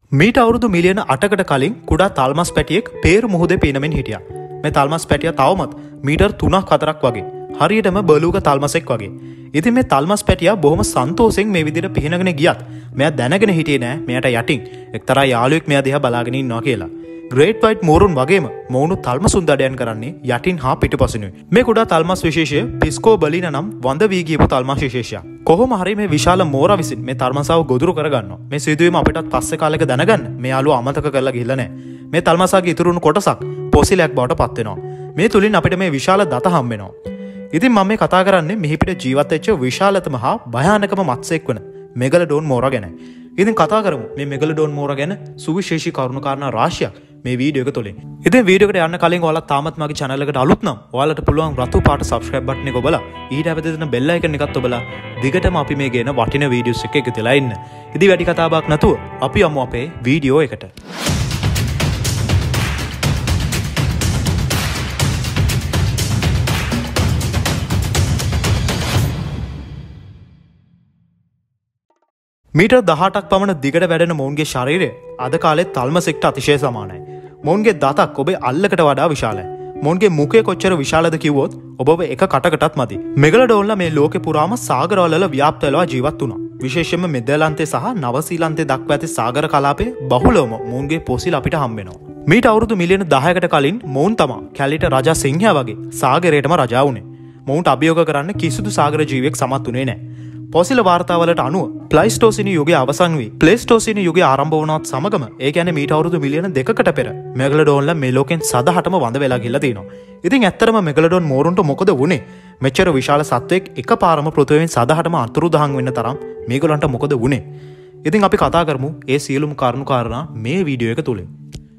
මීට අවුරුදු මිලියන 8කට කලින් කුඩා තල්මස් පැටියෙක් පේරු මුහුදේ පීනමින් හිටියා. මේ තල්මස් පැටියා තවමත් මීටර් 3ක් 4ක් වගේ. හරියටම බලූග තල්මසෙක් වගේ. ඉතින් මේ තල්මස් පැටියා බොහොම සන්තෝෂෙන් මේ විදිහට පිහිනගෙන ගියත් මෙයා දැනගෙන හිටියේ නෑ මෙයාට යටින් එක්තරා යාළුවෙක් මෙයා දිහා බලාගෙන ඉන්නවා කියලා. ග්‍රේට් වයිට් මෝරුන් වගේම මොවුණු තල්මසුන් දඩයන් කරන්නේ යටින් හා පිටුපසිනුයි. මේ කුඩා තල්මස් විශේෂය පිස්කෝ බලින නම් වඳ වී ගියපු තල්මස් විශේෂයක්. කොහොම හරි මේ විශාල මෝරා විසින් මේ තල්මසාව ගොදුරු කරගන්නවා. මේ සිදුවීම අපිටත් පස්සේ කාලෙක දැනගන්න මේ යාළුවා අමතක කරලා ගිහිල්ලා නෑ. මේ තල්මසාගේ ඉතුරුණු කොටසක් පොසිලයක් බවට පත් වෙනවා. මේ තුලින් අපිට මේ විශාල දත හම් වෙනවා. ඉතින් මම මේ කතා කරන්නේ මෙහි පිට ජීවත් වෙච්ච විශාලතම හා භයානකම මත්ස්‍යයෙක් වන මෙගලඩෝන් මෝරා ගැන. ඉතින් කතා කරමු මේ මෙගලඩෝන් මෝරා ගැන සුවිශේෂී කරුණු කාරණා රාශියක් මේ වීඩියෝ එක තුලින්. ඉතින් වීඩියෝ එකට යන්න කලින් ඔයාලා තාමත් මගේ channel එකට අලුත් නම් ඔයාලට පුළුවන් රතු පාට subscribe button එක ඔබලා ඊට හැපෙන bell icon එකත් ඔබලා දිගටම අපි මේ ගේන වටින වීඩියෝස් එක එකතු වෙලා ඉන්න. ඉතින් වැඩි කතා බහක් නැතුව අපි යමු අපේ වීඩියෝ එකට. මීටර් 18ක් පමණ දිගට වැඩෙන මොවුන්ගේ ශරීරය අද කාලේ තල්මසෙක්ට අතිශය සමානයි. මොවුන්ගේ දතක් ඔබේ අල්ලකට වඩා විශාලයි. මොවුන්ගේ මුඛය කොච්චර විශාලද කිව්වොත් ඔබව එක කටකටත් මදි. මෙගලඩෝන්ලා මේ ලෝකේ පුරාම සාගරවල ව්‍යාප්ත වෙලා ජීවත් වුණා. විශේෂයෙන්ම නෙදර්ලන්තේ සහ නවසීලන්තේ දක්වා ඇති සාගර කලාපයේ බහුලවම මොවුන්ගේ පොසිල් අපිට හම් වෙනවා. මීට අවුරුදු මිලියන 10කට කලින් මොවුන් තමා කැලිට රජා සිංහයා වගේ සාගරයටම රජා වුණේ. මොවුන්ට අභියෝග කරන්න කිසිදු සාගර ජීවියෙක් සමත් වුණේ නැහැ. පොසිල වාර්තාවලට අනුව ප්ලයිස්ටෝසිනි යුගය අවසන් වී ප්ලේස්ටෝසිනි යුගය ආරම්භ වුණාත් සමගම ඒ කියන්නේ මීට අවුරුදු මිලියන 2කට පෙර මෙගලඩෝන්ලා මේ ලෝකෙන් සදහටම වඳ වෙලා ගිහලා තියෙනවා. ඉතින් ඇත්තටම මෙගලඩෝන් මෝරුන්ට මොකද වුනේ? මෙච්චර විශාල සත්වෙක් එකපාරම පෘථිවියෙන් සදහටම අතුරුදහන් වෙන්න තරම් මේගොල්ලන්ට මොකද වුනේ? ඉතින් අපි කතා කරමු ඒ සියලුම කරුණු කාරණා මේ වීඩියෝ එක තුලින්.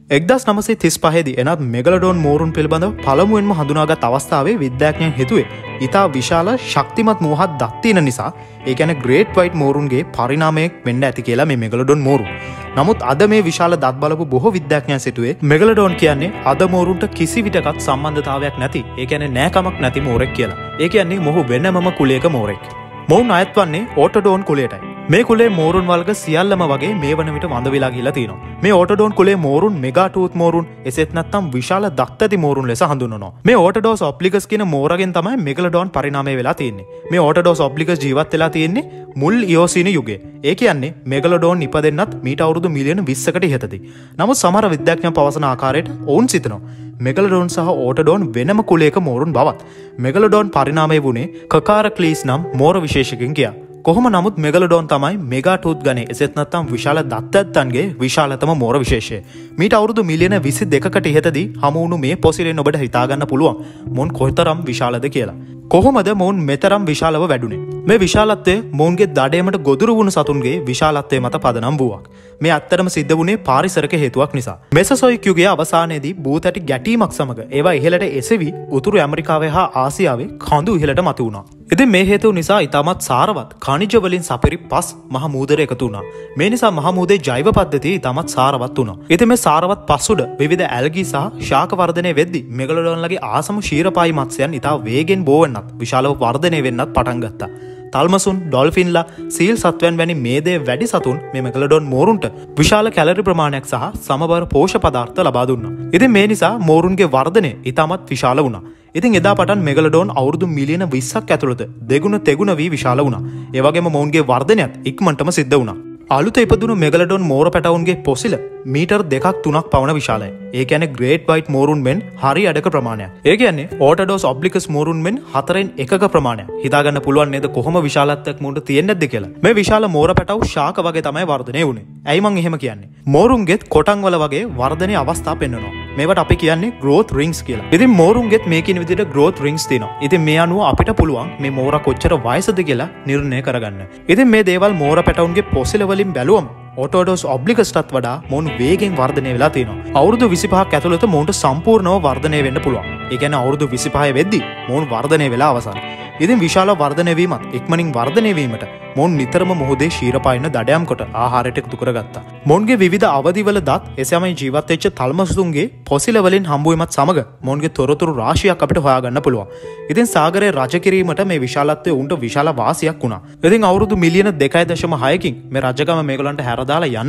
1935 දී එනත් මෙගලඩෝන් මෝරුන් පිළිබඳව පළමුවෙන්ම හඳුනාගත් අවස්ථාවේ විද්‍යාඥයන් හිතුවේ ඉතා විශාල ශක්තිමත් මෝහත් දත් තියෙන නිසා ඒ කියන්නේ ග්‍රේට් වයිට් මෝරුන්ගේ පරිණාමයක් වෙන්න ඇති කියලා මේ මෙගලඩෝන් මෝරුන්. නමුත් අද මේ විශාල දත් බලපු බොහෝ විද්‍යාඥයන් සිතුවේ මෙගලඩෝන් කියන්නේ අද මෝරුන්ට කිසිවිටකත් සම්බන්ධතාවයක් නැති ඒ කියන්නේ නෑකමක් නැති මෝරෙක් කියලා. ඒ කියන්නේ මොහු වෙනමම කුලයක මෝරෙක්. මොවුන් අයත් වන්නේ ඕටඩෝන් කුලයටයි. මේ කුලේ මෝරුන් වර්ග සියල්ලම වගේ මේ වන විට වඳ වෙලා ගිහිලා තියෙනවා. මේ ඕටඩෝන් කුලේ මෝරුන් මෙගාටූත් මෝරුන් එසේත් නැත්නම් විශාල දත් ඇති මෝරුන් ලෙස හඳුන්වනවා. මේ ඕටඩෝස් ඔබ්ලිගස් කියන මෝරගෙන් තමයි මෙගලඩෝන් පරිණාමය වෙලා තියෙන්නේ. මේ ඕටඩෝස් ඔබ්ලිගස් ජීවත් වෙලා තියෙන්නේ මුල් ඉයෝසීන යුගයේ. ඒ කියන්නේ මෙගලඩෝන් ඉපදෙන්නත් මීට අවුරුදු මිලියන 20කට ඉහතදී. නමුත් සමහර විද්‍යාඥයන් පවසන ආකාරයට ඔවුන් සිතනවා මෙගලඩෝන් සහ ඕටඩෝන් වෙනම කුලයක මෝරුන් බවත්. මෙගලඩෝන් පරිණාමය වුණේ කකාරක්ලීස් නම් මෝර විශේෂකෙන් කියා. කොහොම නමුත් මෙගලඩෝන් තමයි මෙගාටූත් ගණේ එසේත් නැත්නම් විශාල දත් ඇත්තන්ගේ විශාලතම මෝර විශේෂය. මීට අවුරුදු මිලියන 22කට ඉහතදී හමු වුණු මේ පොසිලෙන් ඔබට හිතා ගන්න පුළුවන් මොවුන් කොයිතරම් විශාලද කියලා. කොහොමද මොවුන් මෙතරම් විශාලව වැඩුණේ? මේ විශාලත්වය මොවුන්ගේ දඩයමට ගොදුරු වුණු සතුන්ගේ විශාලත්වය මත පදනම් වූවක්. මේ ඇත්තටම සිද්ධ වුණේ පාරිසරික හේතුවක් නිසා. මෙසොසොයික් යුගයේ අවසානයේදී බූතැටි ගැටීමක් සමග ඒවා ඉහළට එසවි උතුරු ඇමරිකාවේ හා ආසියාවේ කඳු ඉහළට මතු වුණා. ඉතින් මේ හේතුව නිසා ඉතාමත් සාරවත් ඛනිජ වලින් සපිරි පස් මහ මූදර එකතු වුණා. මේ නිසා මහ මූදේ ජෛව පද්ධතිය ඉතාමත් සාරවත් වුණා. ඉතින් මේ සාරවත් පස් උඩ විවිධ ඇල්ගී සහ ශාක වර්ධනය වෙද්දී මෙගලඩෝන්ලගේ ආසම ക്ഷീරපායි මත්ස්‍යයන් ඉතා වේගෙන් බෝ වෙන්නත් විශාලව වර්ධනය වෙන්නත් පටන් ගත්තා. තල්මසුන්, ඩොල්ෆින්ලා, සීල් සත්වයන් වැනි මේ දේ වැඩි සතුන් මේ මෙගලඩෝන් මෝරුන්ට විශාල කැලරි ප්‍රමාණයක් සහ සමබර පෝෂ්‍ය පදාර්ථ ලබා දුන්නා. ඉතින් මේ නිසා මෝරුන්ගේ වර්ධනය ඉතාමත් විශාල වුණා. ඉතින් එදා පටන් මෙගලඩෝන් අවුරුදු මිලියන 20ක් ඇතුළත දෙගුණ තෙගුණ වී විශාල වුණා. ඒ වගේම මොවුන්ගේ වර්ධනයත් ඉක්මනටම සිද්ධ වුණා. අලුත ඉපදුණු මෙගලඩෝන් මෝර පැටවුන්ගේ පොසිල මීටර් 2ක් 3ක් පවන විශාලයි. ඒ කියන්නේ ග්‍රේට් වයිට් මෝරුන් මෙන් හරි අඩක ප්‍රමාණයක්. ඒ කියන්නේ ඕටඩෝස් ඔබ්ලිකස් මෝරුන් මෙන් 4න් 1ක ප්‍රමාණයක්. හිතා ගන්න පුළුවන් නේද කොහොම විශාලත්වයක් මෝරුන්ට තියෙන්නේ නැද්ද කියලා. මේ විශාල මෝර පැටවු ශාක වගේ තමයි වර්ධනය වුණේ. ඇයි මං එහෙම කියන්නේ? මෝරුන්ගෙත් කොටන් වල වගේ වර්ධනයේ අවස්ථා පෙන්වනවා. මේවට අපි කියන්නේ growth rings කියලා. ඉතින් මෝරුන්ගෙත් මේ කියන විදිහට growth rings තියෙනවා. ඉතින් මේ අනුව අපිට පුළුවන් මේ මෝරා කොච්චර වයසද කියලා නිර්ණය කරගන්න. ඉතින් මේ දේවල් මෝර පැටවුන්ගේ පොසිල වලින් බැලුවම ඕටෝඩෝස් ඔබ්ලිගස්ටත් වඩා මොවුන් වේගෙන් වර්ධනය වෙලා තියෙනවා. අවුරුදු 25ක් ඇතුළත මොවුන්ට සම්පූර්ණව වර්ධනය වෙන්න පුළුවන්. ඒ කියන්නේ අවුරුදු 25 වෙද්දී මොවුන් වර්ධනය වෙලා අවසන්. ඉතින් විශාල වර්ධනය වීමත් ඉක්මනින් වර්ධනය වීමට මොවුන් නිතරම මොහොතේ ශීරපායන දඩයම් කොට ආහාරයට එකතු කරගත්තා. මොවුන්ගේ විවිධ අවදිවල දත් එසේමයි ජීවත් වෙච්ච තල්මසුන්ගේ පොසිල වලින් හම්බුවීමත් සමග මොවුන්ගේ තොරතුරු රාශියක් අපිට හොයාගන්න පුළුවන්. ඉතින් සාගරයේ රජ කිරීමට මේ විශාලත්වය උන්ට විශාල වාසියක් වුණා. ඉතින් අවුරුදු මිලියන 2.6කින් මේ රජකම මේගොල්ලන්ට හැරදාලා යන්න වුණා.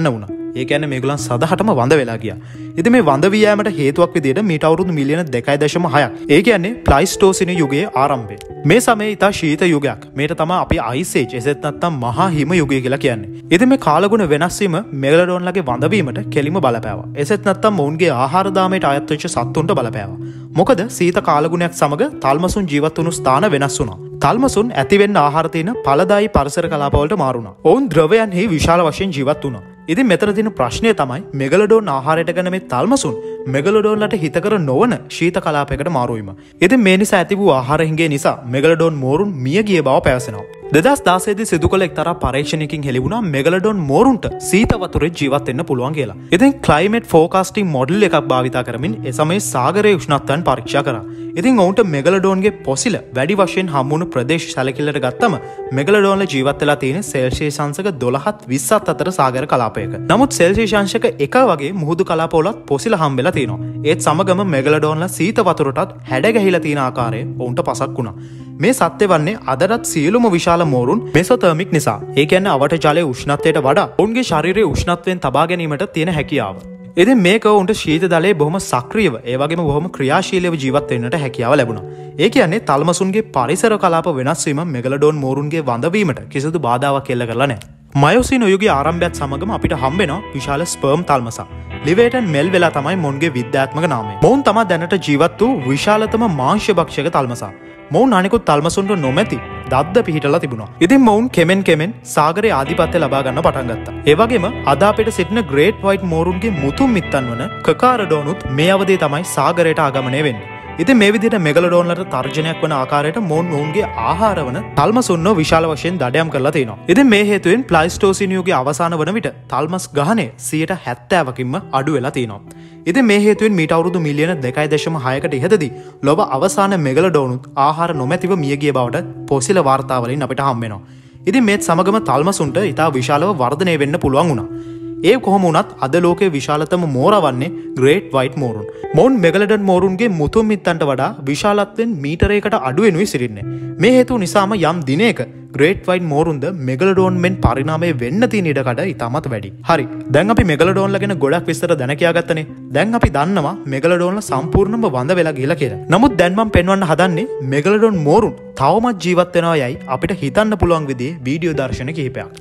ඒ කියන්නේ මේගොල්ලන් සදහටම වඳ වෙලා ගියා. ඉතින් මේ වඳ වී යෑමට හේතුවක් විදිහට මීට අවුරුදු මිලියන 2.6ක්. ඒ කියන්නේ ප්ලයිස්ටෝසින යුගයේ ආරම්භය. මේ සමයේ ඉතා ශීත යුගයක්. මේට තමයි අපි අයිස් ඒජ් එසෙත් නැත්නම් මහා හිම යුගය කියලා කියන්නේ. ඉතින් මේ කාලගුණ වෙනස් වීම මෙගලඩෝන්ලගේ වඳ වීමට කෙලිම බලපෑවා. එසෙත් නැත්නම් මොවුන්ගේ ආහාර දාමයට අයත් වෙච්ච සත්තුන්ට බලපෑවා. මොකද සීත කාලගුණයක් සමග තල්මසුන් ජීවත් වුණු ස්ථාන වෙනස් වුණා. තල්මසුන් ඇතිවෙන්න ආහාර තියෙන ඵලදායී පරිසර කලාපවලට මාරුණා. ඔවුන් ද්‍රවයන්හි විශාල වශයෙන් ජීවත් වුණා. ඉතින් මෙතන තියෙන ප්‍රශ්නය තමයි මෙගලඩෝන් ආහාරයට ගන්න මේ තල්මසුන් මෙගලඩෝන්ලට හිතකර නොවන ශීත කලාපයකට මාරු වීම. ඉතින් මේ නිසා ඇති වූ ආහාර හිඟේ නිසා මෙගලඩෝන් මෝරුන් මිය ගිය බව පැවසෙනවා. 2016 දී සිදු කළ එක්තරා පරීක්ෂණයකින් හෙළි වුණා මෙගලඩෝන් මෝරුන්ට සීත වතුරේ ජීවත් වෙන්න පුළුවන් කියලා. ඉතින් ක්ලයිමේට් ෆෝකාස්ටිං මොඩල් එකක් භාවිතා කරමින් ඒ සමයේ සාගරයේ උෂ්ණත්වයන් පරීක්ෂා කරා. ඉතින් ඔවුන්ට මෙගලඩෝන්ගේ පොසිල වැඩි වශයෙන් හම්බුණු ප්‍රදේශ සැලකිල්ලට ගත්තම මෙගලඩෝන්ල ජීවත් වෙලා තියෙන සෙල්සියස් අංශක 12ත් 20ත් අතර සාගර කලාපයක. නමුත් සෙල්සියස් අංශක 1 වගේ මුහුදු කලාපවලත් පොසිල හම්බෙලා තියෙනවා. ඒත් සමගම මෙගලඩෝන්ලා සීත වතුරටත් හැඩ ගැහිලා තියෙන ආකාරය ඔවුන්ට පසක් වුණා. මේ සත්‍ය වන්නේ අදටත් සියලුම විශාල මෝරුන් මෙසොතර්මික් නිසා. ඒ කියන්නේ අවට ජලයේ උෂ්ණත්වයට වඩා ඔවුන්ගේ ශරීරයේ උෂ්ණත්වයෙන් තබා ගැනීමට තියෙන හැකියාව. ඉතින් මේක ඔවුන්ට ශීත දලයේ බොහොම සක්‍රියව ඒ වගේම බොහොම ක්‍රියාශීලීව ජීවත් වෙන්නට හැකියාව ලැබුණා. ඒ කියන්නේ තල්මසුන්ගේ පරිසර කලාප වෙනස් වීම මෙගලඩෝන් මෝරුන්ගේ වඳ වීමට කිසිදු බාධාවක් එල්ල කරලා නැහැ. මයොසින් යුගයේ ආරම්භයත් සමගම අපිට හම්බෙනවා විශාල ස්පර්ම් තල්මසක්. ලිවේටන් මෙල් වෙලා තමයි මොවුන්ගේ විද්‍යාත්මක නාමය. මොවුන් තමයි දැනට ජීවත් වූ විශාලතම මාංශ භක්ෂක තල්මසා. මොවුන් අනිකුත් තල්මසුන්ට නොමැති දද්ද පිහිටලා තිබුණා. ඉතින් මොවුන් කෙමෙන් සාගරයේ ආධිපත්‍ය ලබා ගන්න පටන් ගත්තා. ඒ වගේම අද අපිට සිටින ග්‍රේට් වයිට් මෝරුන්ගේ මුතුන් මිත්තන් වන කකාරඩෝනුත් මේ අවධියේ තමයි සාගරයට ආගමනය වෙන්නේ. ඉතින් මේ විදිහට මෙගලඩෝන්ලට තර්ජනයක් වන ආකාරයට මොවුන්ගේ ආහාර වන තල්මසුන්ව විශාල වශයෙන් දඩයම් කරලා තියෙනවා. ඉතින් මේ හේතුවෙන් ප්ලයිස්ටෝසින් යුගයේ අවසාන වන විට තල්මස් ගහනය 70%කින්ම අඩු වෙලා තියෙනවා. ඉතින් මේ හේතුවෙන් මීට අවුරුදු මිලියන 2.6කට ඉහතදී ලොව අවසාන මෙගලඩෝනුත් ආහාර නොමැතිව මිය ගිය බවට පොසිල වාර්තාවලින් අපිට හම්බ වෙනවා. ඉතින් මේත් සමගම තල්මසුන්ට ඉතා විශාලව වර්ධනය වෙන්න පුළුවන් වුණා. ඒ කොහොම වුණත් අද ලෝකයේ විශාලතම මෝරා වන්නේ ග්‍රේට් වයිට් මෝරුන්. මොවුන් මෙගලඩන් මෝරුන්ගේ මුතුන් මිත්තන්ට වඩා විශාලත්වයෙන් මීටරයකට අඩු වෙනුයි සිටින්නේ. මේ හේතුව නිසාම යම් දිනයක ග්‍රේට් වයිට් මෝරුන්ද මෙගලඩෝන් මෙන් පරිණාමය වෙන්න තියෙන ඉඩකඩ ඉතාමත් වැඩි. හරි. දැන් අපි මෙගලඩෝන්ලා ගැන ගොඩක් විස්තර දැන කියාගත්තනේ. දැන් අපි දන්නවා මෙගලඩෝන්ලා සම්පූර්ණයෙන්ම වඳ වෙලා ගිහලා කියලා. නමුත් දැන් මම පෙන්වන්න හදන්නේ මෙගලඩෝන් මෝරුන් තවමත් ජීවත් වෙනවා යයි අපිට හිතන්න පුළුවන් විදිහේ වීඩියෝ දර්ශන කිහිපයක්.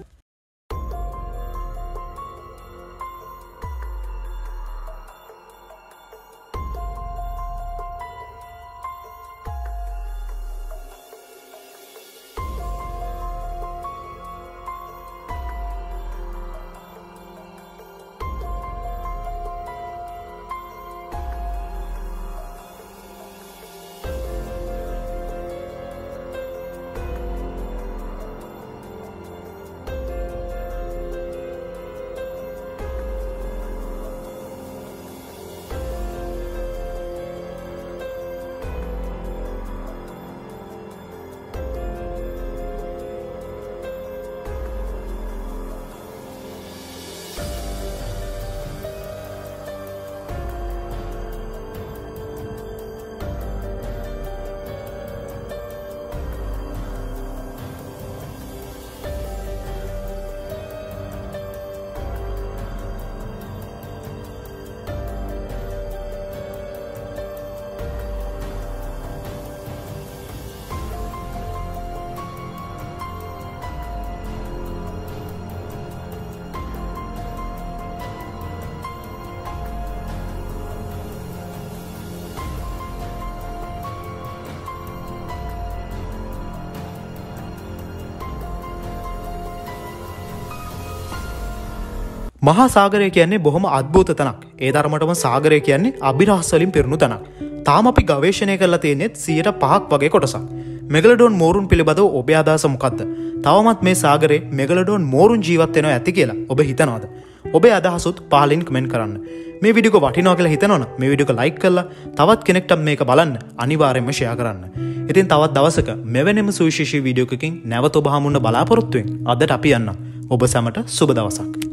මහා සාගරය කියන්නේ බොහොම අද්භූත තැනක්. ඒ තරමටම සාගරය කියන්නේ අභිරහස් වලින් පිරුණු තැනක්. තාම අපි ගවේෂණය කරලා තියෙන්නේ 5% වගේ කොටසක්. මෙගලඩෝන් මෝරුන් පිළිබඳව ඔබේ අදහස මොකක්ද? තවමත් මේ සාගරේ මෙගලඩෝන් මෝරුන් ජීවත් වෙනවා ඇති කියලා ඔබ හිතනවද? ඔබේ අදහසුත් පහලින් කමෙන්ට් කරන්න. මේ වීඩියෝ එක වටිනවා කියලා හිතනවනම් මේ වීඩියෝ එක ලයික් කරලා තවත් කෙනෙක්ට මේක බලන්න අනිවාර්යයෙන්ම ෂෙයා කරන්න. ඉතින් තවත් දවසක මෙවැනිම සුවිශේෂී වීඩියෝ එකකින් නැවත ඔබ හමුන්න බලාපොරොත්තු වෙමින් අදට අපි යන්න. ඔබ සැමට සුබ දවසක්.